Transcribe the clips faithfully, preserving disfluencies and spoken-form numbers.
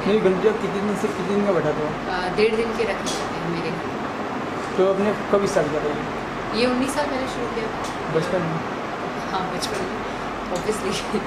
नहीं गंजा कितने दिन से कितने दिन का बैठा था? डेढ़ दिन के रखे जाते हैं मेरे घर। तो आपने कब स्टार्ट करा ये? ये उन्नीस साल पहले शुरू किया। बचपन में? हाँ बचपन में ऑब्वियसली।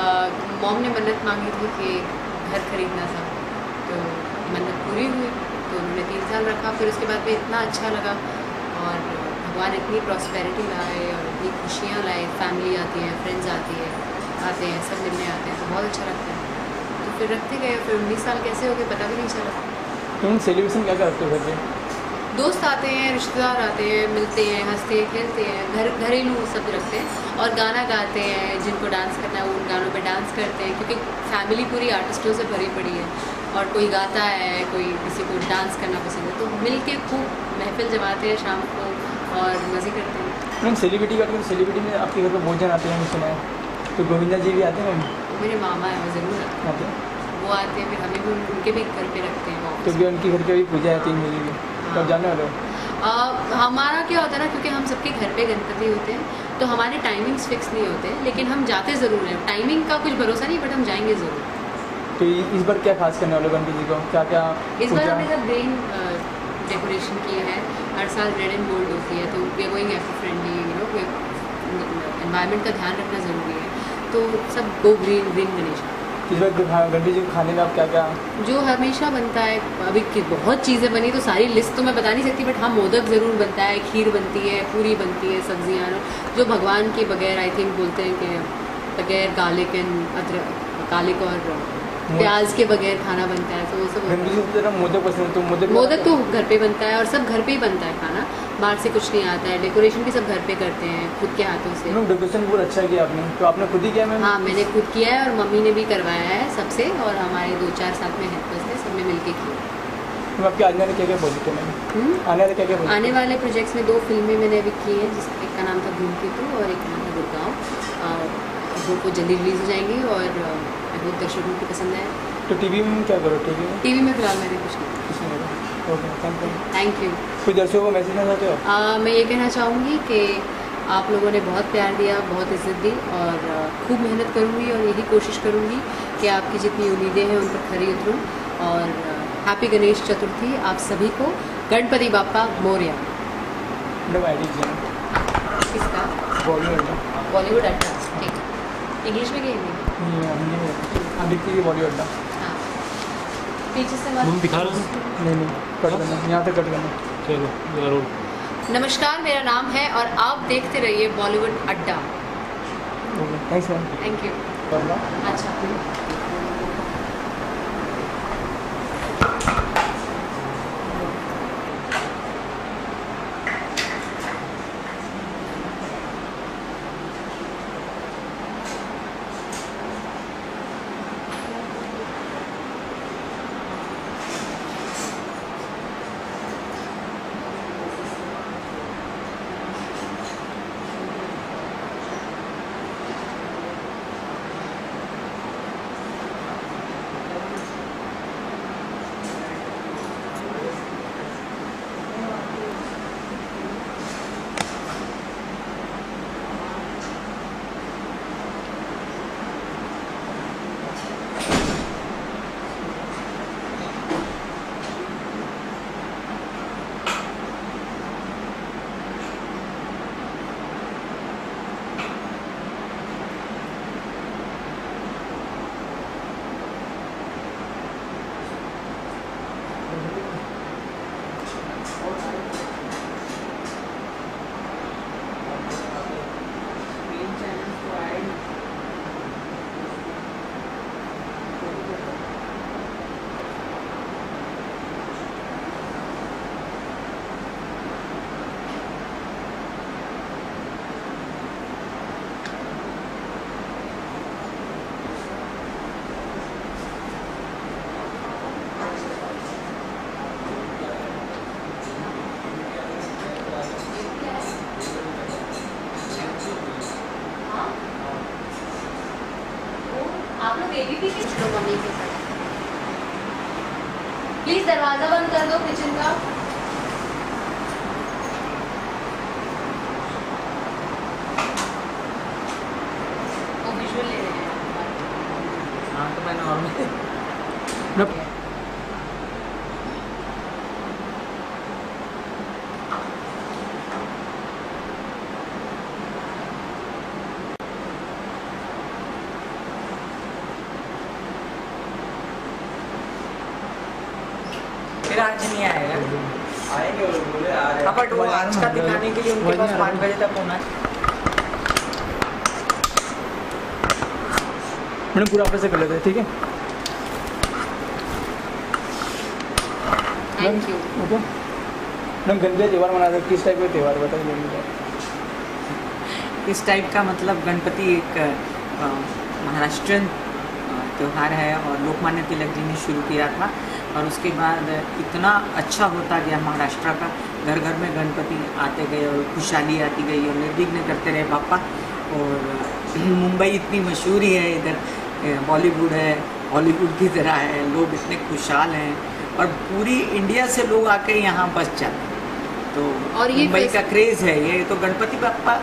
मॉम ने मन्नत मांगी थी कि घर खरीदना था, तो मन्नत पूरी हुई, तो उन्होंने तीन साल रखा। फिर उसके बाद में इतना अच्छा लगा और भगवान इतनी प्रॉस्पेरिटी लाए और इतनी खुशियाँ लाए। फैमिली आती है, फ्रेंड्स आती है आते हैं, सब मिलने आते हैं, तो बहुत अच्छा लगता है। तो फिर रखते गए, फिर उन्नीस साल कैसे हो गए पता भी नहीं चला। तो उन सेलिब्रेशन क्या क्या रखते हो घर पे? दोस्त आते हैं, रिश्तेदार आते हैं, मिलते हैं, हंसते हैं, खेलते हैं, घर घरेलू सब रखते हैं और गाना गाते हैं। जिनको डांस करना है वो उन गानों पे डांस करते हैं, क्योंकि फैमिली पूरी आर्टिस्टों से भरी पड़ी है और कोई गाता है, कोई किसी को डांस करना पसंद है, तो मिल के खूब महफिल जमाते हैं शाम को और मज़े करते हैं। मैम सेलिब्रिटी का सेलिब्रिटी में आपके घर पर बहुत जन आते हैं, सुना है, तो गोविंदा जी भी आते हैं? मेरे मामा है, वो ज़रूर आते हैं, वो आते हैं, फिर हमें भी उनके भी घर पे रखते हैं। तो भी उनकी घर पे भी पूजा है तीन बजे की, तो आप जानने वाले हो? हमारा क्या होता है ना, क्योंकि हम सबके घर पे गणपति होते हैं, तो हमारे टाइमिंग्स फिक्स नहीं होते, लेकिन हम जाते ज़रूर हैं। टाइमिंग का कुछ भरोसा नहीं, बट हम जाएंगे ज़रूर। तो इस बार क्या खास करने वाले गणपति जी को, क्या क्या? इस बार हमने सब ग्रीन डेकोरेशन किया है। हर साल रेड एंड गोल्ड होती है, तो we are going eco friendly, you know, environment का ध्यान रखना ज़रूरी है, तो सब गो ग्रीन ग्रीन गणेश। इस बार गणपति जी को खाने में आप क्या क्या? जो हमेशा बनता है, अभी बहुत चीज़ें बनी, तो सारी लिस्ट तो मैं बता नहीं सकती, बट हाँ मोदक ज़रूर बनता है, खीर बनती है, पूरी बनती है, सब्जियाँ जो भगवान के बगैर, आई थिंक बोलते हैं कि बगैर गार्लिक एंड अदरक, गार्लिक और प्याज के बगैर खाना बनता है, तो वो सब। मोदक पसंद, तो मोदक मोदक तो घर पे बनता है और सब घर पे ही बनता है खाना, बाहर से कुछ नहीं आता है। डेकोरेशन भी सब घर पे करते हैं खुद के हाथों से। डेकोरेशन बहुत अच्छा किया आपने, तो आपने खुद ही किया? मैम हाँ मैंने खुद किया है और मम्मी ने भी करवाया है सबसे, और हमारे दो चार साथ में हेल्पर्स थे, सब ने मिल के किया। तो आपके आने वाले क्या क्या प्रोजेक्ट है? आने वाले क्या क्या आने वाले प्रोजेक्ट्स में दो फिल्में मैंने अभी की हैं, जिस एक का नाम था धूमकेतु और एक का नाम था गुड़गांव। वो जल्दी रिलीज हो जाएंगी और बहुत दर्शकों को पसंद है। तो टीवी में क्या करो? टीवी में टीवी में फिलहाल मैंने कुछ नहीं कुछ नहीं okay, thank you. Thank you. कुछ दर्शकों को मैसेज देना चाहते हो? आ, मैं ये कहना चाहूँगी कि आप लोगों ने बहुत प्यार दिया, बहुत इज्जत दी, और खूब मेहनत करूँगी और यही कोशिश करूँगी कि आपकी जितनी उम्मीदें हैं उन पर खरी उतरूँ। और हैप्पी गणेश चतुर्थी आप सभी को। गणपति बाप्पा मोरया। किसका? बॉलीवुड। बॉलीवुड अड्डा, ठीक। इंग्लिश में क्या हिंदी? दिखती है बॉलीवुड। हाँ, पीछे से मत दिखा रहे हो? नहीं नहीं, कट करना, यहाँ तक कट करना। चलो जरूर। नमस्कार, मेरा नाम है और आप देखते रहिए Bollywood Adda. Okay, thanks ma'am. Thank you. अच्छा। आप लोग बेबी भी किचन मम्मी के साथ प्लीज दरवाजा बंद कर दो किचन का। वो विजुअल ले रहे हैं। हाँ तो मैं नॉर्मल फिर आज नहीं आएगा। आएंगे वो बोले आ रहे हैं। हाँ, बट वो आज का दिखाने के लिए उनके पास पाँच बजे तक होना है। मैंने पूरा आपसे कर लेते हैं, ठीक है? Thank you. Okay ma'am, Ganpati त्यौहार मना रहे हो, किस टाइप का त्यौहार बताइए मुझे? इस टाइप का मतलब गणपति एक अ, महाराष्ट्रियन अ, त्यौहार है और लोकमान्य तिलक जी ने शुरू किया था और उसके बाद इतना अच्छा होता गया महाराष्ट्र का, घर घर में गणपति आते गए और खुशहाली आती गई और निर्विघ्न करते रहे बापा। और मुंबई इतनी मशहूर ही है, इधर बॉलीवुड है, हॉलीवुड की तरह है, लोग इतने खुशहाल हैं और पूरी इंडिया से लोग आके यहाँ बस जाते हैं। तो और ये मुंबई फेस- का क्रेज है ये, तो गणपति बापा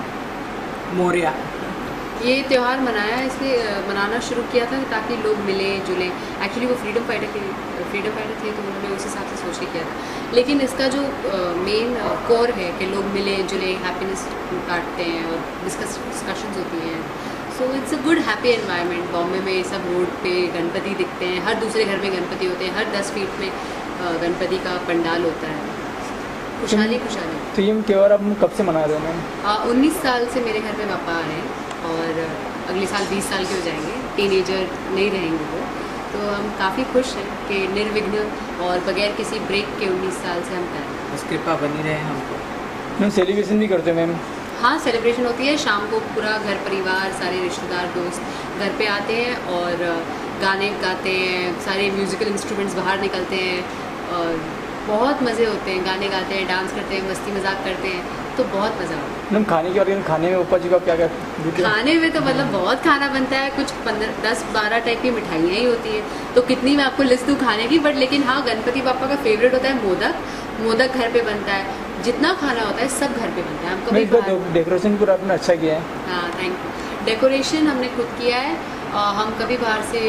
मोरया। ये त्यौहार मनाया इसलिए अ, मनाना शुरू किया था ताकि लोग मिले जुले। एक्चुअली वो फ्रीडम फाइटर के फ्रीडम फाइटर थे, तो उन्होंने उस हिसाब से सोच के किया था। लेकिन इसका जो मेन कोर है कि लोग मिले जुले, हैप्पीनेस काटते हैं और डिस्कस डिस्कशंस होती हैं। So it's a good happy environment. Bombay में सब रोड पे गणपति दिखते हैं, हर दूसरे घर में गणपति होते हैं, हर दस फीट में अ, गणपति का पंडाल होता है। खुशहाली खुशहाली। तो ये त्यौहार आप कब से मना रहे हो मैम? उन्नीस साल से मेरे घर में पापा आ रहे हैं और अगले साल बीस साल के हो जाएंगे, टीनेजर नहीं रहेंगे वो। तो हम काफ़ी खुश हैं कि निर्विघ्न और बगैर किसी ब्रेक के उन्नीस साल से हम कर रहे हैं। बस कृपा बनी रहे हमको। मैम सेलिब्रेशन भी करते हो मैम? हाँ, सेलिब्रेशन होती है। शाम को पूरा घर परिवार, सारे रिश्तेदार दोस्त घर पे आते हैं और गाने गाते हैं, सारे म्यूज़िकल इंस्ट्रूमेंट्स बाहर निकलते हैं और बहुत मज़े होते हैं। गाने गाते हैं, डांस करते हैं, मस्ती मजाक करते हैं, तो बहुत मज़ा आता है। मैम खाने की और खाने में ऊपर जी का क्या क्या देते हैं? खाने में तो मतलब बहुत खाना बनता है, कुछ पंद्रह दस बारह टाइप की मिठाइयाँ ही होती हैं, तो कितनी मैं आपको लिस्ट दूँ खाने की। बट लेकिन हाँ, गणपति पापा का फेवरेट होता है मोदक। मोदक घर पे बनता है, जितना खाना होता है सब घर पे बनता है। हम कभी बाहर- डेकोरेशन पूरा आपने अच्छा किया है। हाँ, थैंक यू। डेकोरेशन हमने खुद किया है। अ, हम कभी बाहर से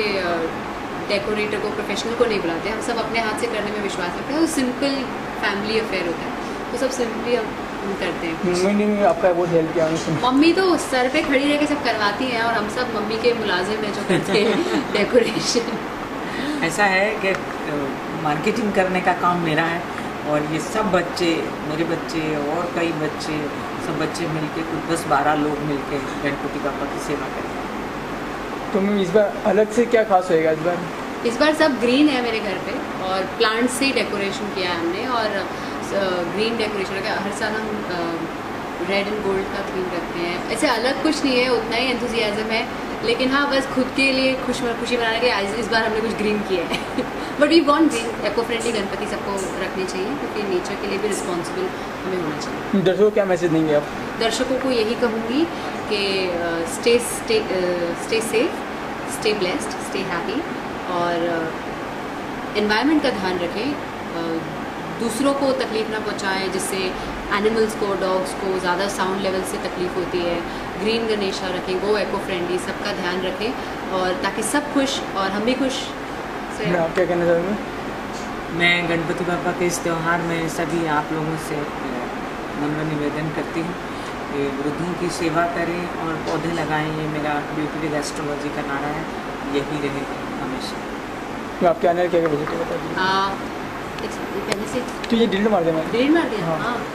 डेकोरेटर को, प्रोफेशनल को नहीं बुलाते। हम सब अपने हाथ से करने में विश्वास रखते हैं। वो सिंपल फैमिली अफेयर होता है, तो सब सिंपली हम करते हैं। मम्मी ने आपका बहुत हेल्प किया उन्होंने। मम्मी तो सर पे खड़ी रह के सब करवाती हैं और हम सब मम्मी के मुलाजिम हैं जो करते हैं डेकोरेशन। ऐसा है कि मार्केटिंग करने का काम मेरा है और ये सब बच्चे, मेरे बच्चे और कई बच्चे, सब बच्चे मिलके कुछ दस बारह लोग मिलके गणपति बापा की सेवा करते हैं। तो मैम इस बार अलग से क्या खास होएगा इस बार? इस बार सब ग्रीन है मेरे घर पे और प्लांट से ही डेकोरेशन किया है हमने और ग्रीन डेकोरेशन रखा है। हर साल हम रेड एंड गोल्ड का थीम रखते हैं। ऐसे अलग कुछ नहीं है, उतना ही एंथुजियाज्म है। लेकिन हाँ, बस खुद के लिए खुश खुशी मनाने के आज इस बार हमने कुछ ग्रीन किया है। But we want green. Eco friendly Ganpati सबको रखने चाहिए क्योंकि नेचर के लिए भी रिस्पॉन्सिबल हमें होना चाहिए। दर्शकों को क्या मैसेज देंगे आप? दर्शकों को यही कहूँगी कि stay stay stay safe, stay blessed, stay happy और एनवायरनमेंट का ध्यान रखें, uh, दूसरों को तकलीफ़ ना पहुंचाएं जिससे एनिमल्स को, डॉग्स को ज़्यादा साउंड लेवल से तकलीफ़ होती है। ग्रीन गणेशा रखें, वो एको फ्रेंडली, सबका ध्यान रखें और ताकि सब खुश और हम भी खुश से। मैं आप क्या कहना चाहूँगा? मैं गणपति बापा के इस त्यौहार में सभी आप लोगों से नम्र निवेदन करती हूँ कि वृद्धों की सेवा करें और पौधे लगाएं। ये मेरा ब्यूटी विद एस्ट्रोलॉजी का नारा है, यही रहे हमेशा। मैं आपके आने क्या क्या बजट है बता दीजिए। पहले से तो ये डिलीट मार देना। डेढ़ मार दिया। हाँ। हाँ,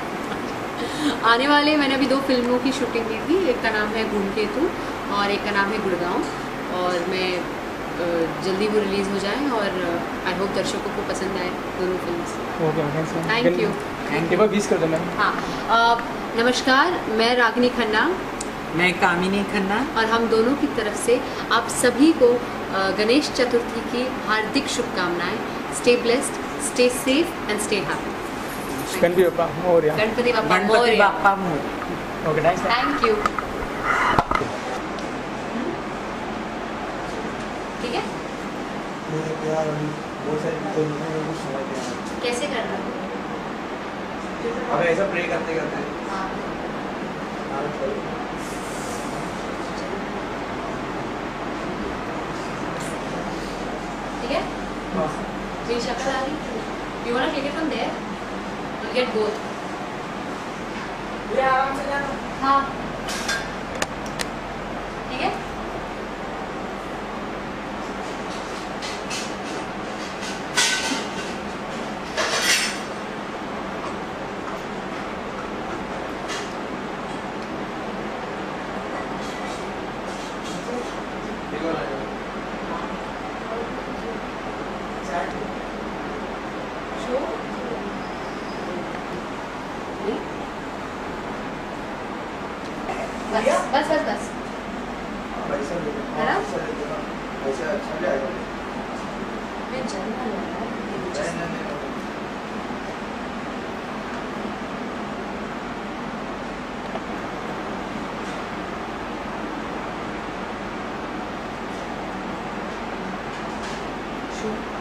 आने वाले मैंने अभी दो फिल्मों की शूटिंग की थी। एक का नाम है धूमकेतु और एक का नाम है गुड़गांव और मैं अ, जल्दी वो रिलीज़ हो जाए और आई होप दर्शकों को पसंद आए दोनों film. Okay thanks. Thank you. Thank you. बीस कर दो मैम। हाँ, अ, नमस्कार, मैं रागिनी खन्ना मैं कामिनी खन्ना और हम दोनों की तरफ से आप सभी को अ, गणेश चतुर्थी की हार्दिक शुभकामनाएं। Stay blessed, stay safe and stay happy. Ganpati Bappa Morya. Ganpati Bappa Ganpati Morya. Bappa Morya. Okay thanks. Thank you. ठीक है, कैसे करना है? अब ऐसा प्रे करते करते ठीक है, मेरी शक्ल आ रही। You wanna take it from there? You'll get both. ये आराम से जाना। हाँ, ठीक है। बस बस बस बस पैसा दे दो, है ना? पैसा दे दो ना, पैसा अच्छा ले आएगा। मैं जल्दी आ रहा नहीं नहीं नहीं है